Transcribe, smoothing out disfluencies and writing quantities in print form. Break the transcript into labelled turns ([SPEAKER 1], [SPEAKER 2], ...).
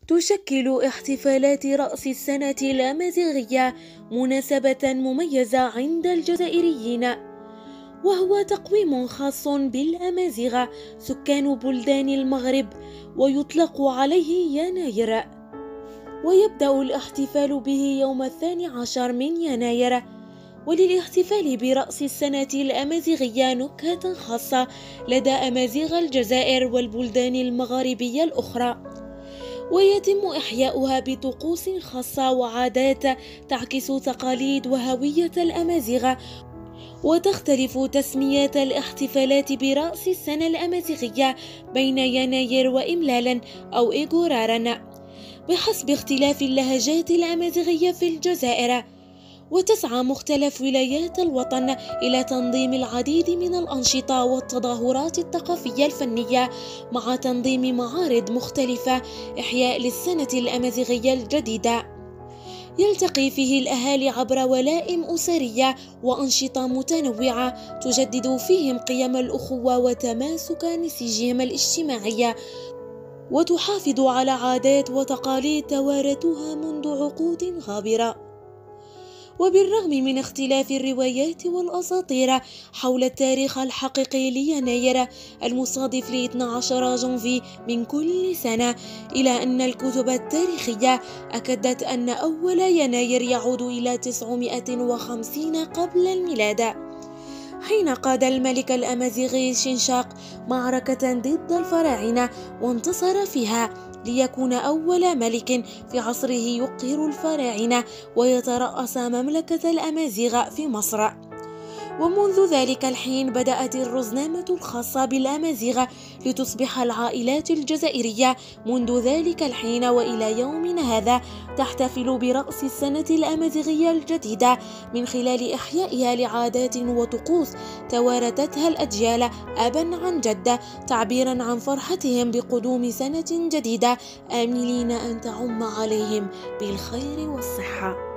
[SPEAKER 1] تشكل احتفالات رأس السنة الأمازيغية مناسبة مميزة عند الجزائريين، وهو تقويم خاص بالأمازيغ سكان بلدان المغرب، ويطلق عليه يناير، ويبدأ الاحتفال به يوم 12 من يناير. وللاحتفال برأس السنة الأمازيغية نكهة خاصة لدى أمازيغ الجزائر والبلدان المغاربية الأخرى، ويتم إحياؤها بطقوس خاصة وعادات تعكس تقاليد وهوية الأمازيغ. وتختلف تسميات الاحتفالات برأس السنة الأمازيغية بين يناير وإملالا أو إيغورارا بحسب اختلاف اللهجات الأمازيغية في الجزائر. وتسعى مختلف ولايات الوطن إلى تنظيم العديد من الأنشطة والتظاهرات الثقافية الفنية، مع تنظيم معارض مختلفة إحياء للسنة الأمازيغية الجديدة. يلتقي فيه الأهالي عبر ولائم أسرية وأنشطة متنوعة تجدد فيهم قيم الأخوة وتماسك نسيجهم الاجتماعي، وتحافظ على عادات وتقاليد توارثوها منذ عقود غابرة. وبالرغم من اختلاف الروايات والأساطير حول التاريخ الحقيقي ليناير المصادف ل 12 جانفي من كل سنة، إلى أن الكتب التاريخية أكدت أن أول يناير يعود إلى 950 قبل الميلاد، حين قاد الملك الأمازيغي شنشاق معركة ضد الفراعنة وانتصر فيها، ليكون أول ملك في عصره يقهر الفراعنة ويترأس مملكة الأمازيغ في مصر. ومنذ ذلك الحين بدأت الرزنامة الخاصة بالأمازيغ لتصبح العائلات الجزائرية منذ ذلك الحين وإلى يومنا هذا تحتفل برأس السنة الأمازيغية الجديدة من خلال إحيائها لعادات وطقوس توارثتها الأجيال أبا عن جد، تعبيرا عن فرحتهم بقدوم سنة جديدة، آملين أن تعم عليهم بالخير والصحة.